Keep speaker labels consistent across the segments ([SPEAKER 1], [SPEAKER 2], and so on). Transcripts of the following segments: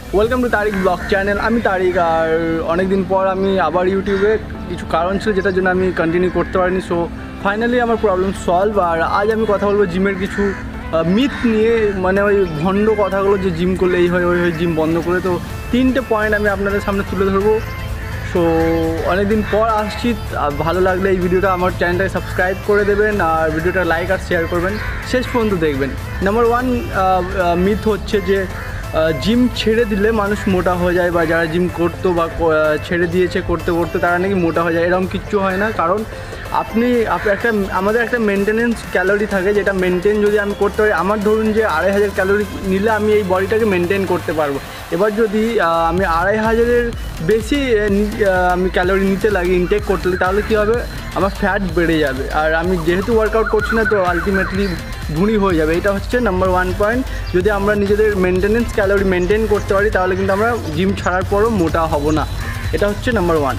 [SPEAKER 1] Welcome to Tariq blog channel. আমি তারিক, আর অনেক দিন পর আমি আবার ইউটিউবে কিছু কারণ ছিল যেটার জন্য আমি কন্টিনিউ করতে পারিনি। সো ফাইনালি আমার প্রবলেম সলভ। আর আজ আমি কথা বলবো জিমের কিছু মিথ নিয়ে, মানে ওই ভণ্ড কথাগুলো যে জিম করলে এই হয় ওই হয়, জিম বন্ধ করে। তো 3টে পয়েন্ট আমি আপনাদের সামনে তুলে ধরবো। সো অনেক দিন পর আসছি, ভালো লাগলে এই ভিডিওটা আমার চ্যানেলটাকে সাবস্ক্রাইব করে দেবেন আর ভিডিওটা লাইক আর শেয়ার করবেন, শেষ পর্যন্ত দেখবেন। নাম্বার 1 মিথ হচ্ছে যে জিম ছেড়ে দিলে মানুষ মোটা হয়ে যায়, বা যারা জিম করতো বা ছেড়ে দিয়েছে করতে করতে তারা নাকি মোটা হয়ে যায়। এরকম কিচ্ছু হয় না, কারণ আমাদের একটা মেনটেনেন্স ক্যালোরি থাকে, যেটা মেনটেন যদি আমি করতে পারি, আমার ধরুন যে 2500 ক্যালোরি নিলে আমি এই বডিটাকে মেনটেন করতে পারবো। এবার যদি আমি 2500-এর বেশি আমি ক্যালোরি নিতে লাগি, ইনটেক করতে লাগি, তাহলে কী হবে, আমার ফ্যাট বেড়ে যাবে। আর আমি যেহেতু ওয়ার্কআউট করছি না, তো আলটিমেটলি ভুঁড়ি হয়ে যাবে। এটা হচ্ছে নাম্বার 1 পয়েন্ট। যদি আমরা নিজেদের মেনটেনেন্স ক্যালোরি মেনটেন করতে পারি, তাহলে কিন্তু আমরা জিম ছাড়ার পরও মোটা হব না। এটা হচ্ছে নাম্বার 1।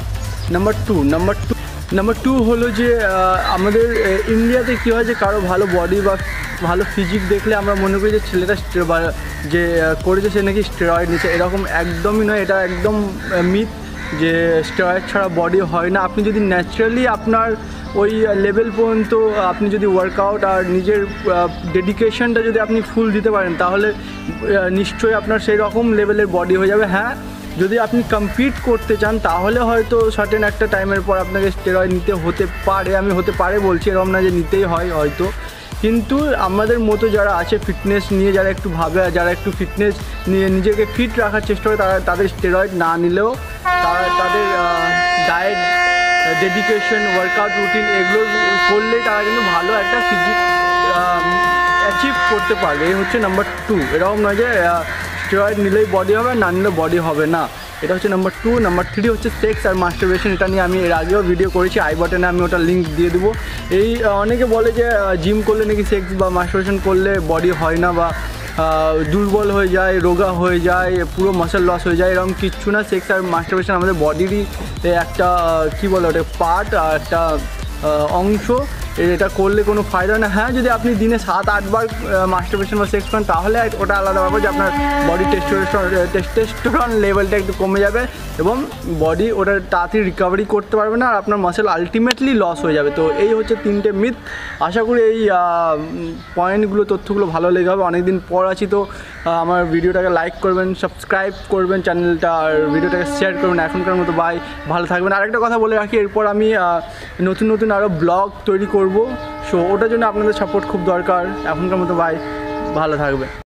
[SPEAKER 1] নাম্বার টু হলো যে আমাদের ইন্ডিয়াতে কী হয় যে কারো ভালো বডি বা ভালো ফিজিক দেখলে আমরা মনে করি যে ছেলেটা যে করেছে সে নাকি স্টেরয়েড নিচ্ছে। এরকম একদমই নয়, এটা একদম মিথ যে স্টেরয়েড ছাড়া বডি হয় না। আপনি যদি ন্যাচারালি আপনার ওই লেভেল পর্যন্ত আপনি যদি ওয়ার্কআউট আর নিজের ডেডিকেশনটা যদি আপনি ফুল দিতে পারেন, তাহলে নিশ্চয়ই আপনার সেই রকম লেভেলের বডি হয়ে যাবে। হ্যাঁ, যদি আপনি কম্পিট করতে চান, তাহলে হয়তো সার্টেন একটা টাইমের পর আপনাকে স্টেরয়েড নিতে হতে পারে। আমি হতে পারে বলছি, এরকম না যে নিতেই হয় হয়তো। কিন্তু আমাদের মতো যারা আছে ফিটনেস নিয়ে, যারা একটু ভাবে, যারা একটু ফিটনেস নিয়ে নিজেকে ফিট রাখার চেষ্টা করে, তাদের স্টেরয়েড না নিলেও তাদের ডায়েট, ডেডিকেশন, ওয়ার্কআউট রুটিন এগুলো করলেই তারা কিন্তু ভালো একটা ফিজিক অ্যাচিভ করতে পারবে। এই হচ্ছে নাম্বার 2। এরকম নয় যে স্টেরয়েড নিলেই বডি হবে, না নিলে বডি হবে না। এটা হচ্ছে নাম্বার 2। নাম্বার 3 হচ্ছে সেক্স আর মাস্টারবেশন। এটা নিয়ে আমি এর আগেও ভিডিও করেছি, আই বাটনে আমি ওটা লিঙ্ক দিয়ে দেবো। এই অনেকে বলে যে জিম করলে নাকি সেক্স বা মাস্টারবেশন করলে বডি হয় না, বা দুর্বল হয়ে যায়, রোগা হয়ে যায়, পুরো মাসেল লস হয়ে যায়। এরকম কিচ্ছু না। সেক্স আর মাস্টারবেশন আমাদের বডিরই একটা কী বলে ওটা, পার্ট আর একটা অংশ। এটা করলে কোনো ফায়দা না। হ্যাঁ, যদি আপনি দিনে 7-8 বার মাস্টারবেশন বা সেক্স করেন, তাহলে ওটা আলাদা ব্যাপার, যে আপনার বডি টেস্টোস্টেরন লেভেলটা একটু কমে যাবে এবং বডি ওটা তাড়াতাড়ি রিকভারি করতে পারবে না, আর আপনার মাসেল আলটিমেটলি লস হয়ে যাবে। তো এই হচ্ছে 3টে মিথ। আশা করি এই পয়েন্টগুলো, তথ্যগুলো ভালো লেগে হবে। অনেকদিন পর আছি, তো আমার ভিডিওটাকে লাইক করবেন, সাবস্ক্রাইব করবেন চ্যানেলটা, আর ভিডিওটাকে শেয়ার করবেন। এখনকার মতো বাই, ভালো থাকবেন। আরেকটা কথা বলে রাখি, এরপর আমি নতুন আরও ব্লগ তৈরি করব। সো ওটার জন্য আপনাদের সাপোর্ট খুব দরকার। এখনকার মতো বাই, ভালো থাকবে।